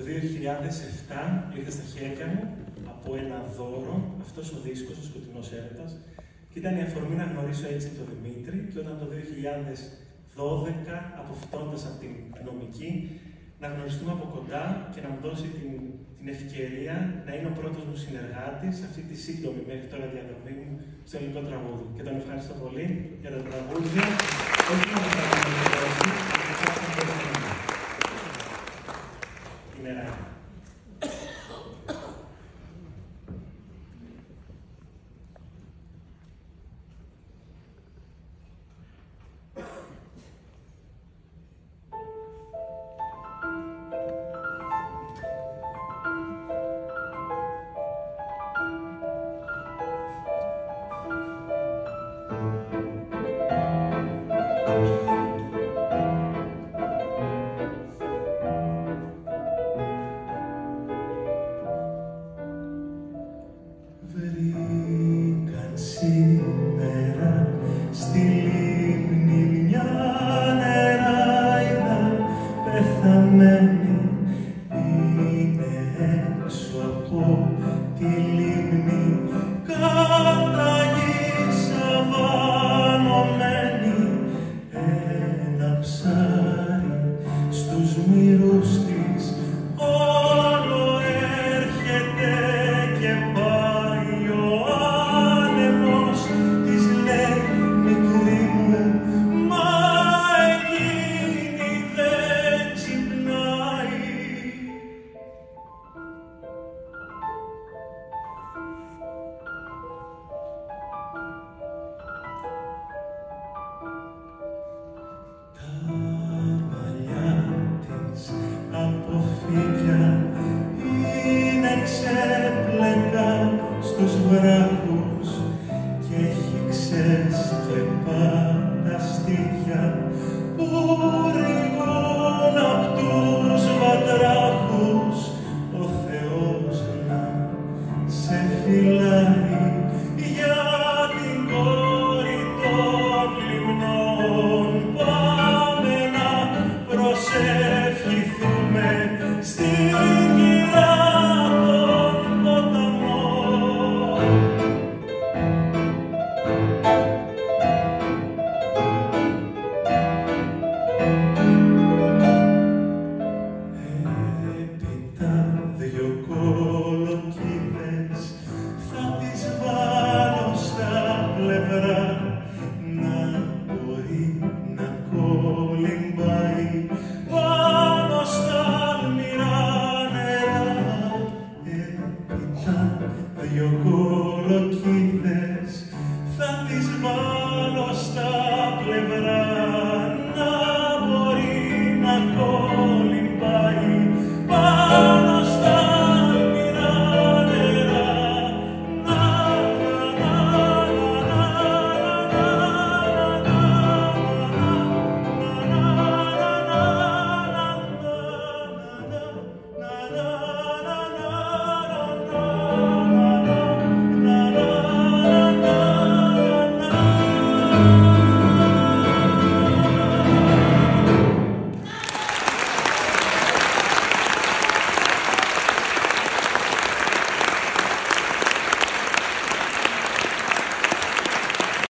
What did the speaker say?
Το 2007 ήρθε στα χέρια μου από ένα δώρο αυτός ο δίσκος, ο Σκοτεινός Έρωτας, και ήταν η αφορμή να γνωρίσω έτσι τον Δημήτρη. Και όταν το 2012, αποφυτώντας από την νομική, να γνωριστούμε από κοντά και να μου δώσει την ευκαιρία να είναι ο πρώτος μου συνεργάτης σε αυτή τη σύντομη μέχρι τώρα διαδρομή μου στο ελληνικό τραγούδι. Και τον ευχαριστώ πολύ για τα τραγούδια. Όχι να τα τραγουδώσει, η μέρα είναι. Βρήκαν σήμερα στη λίμνη μια νεράιδα πεθαμένη, είναι έξω από τη λίμνη κατά γη σαβανωμένη, ένα ψάρι στους μυρούς της όλο έρχεται και πάει, ο άνεμος της λέει μικρή μου, μα εκείνη δεν ξυπνάει. Τα μαλλιά της από φύκια είναι ξέπλεκα στους βράχους και έχει ξεσκεπά στήθια που ρηγούν απ' τους βατράχους. Ο Θεός να σε φυλάει για την κόρη των λιμνών. Πάμε να προσευχηθούμε στη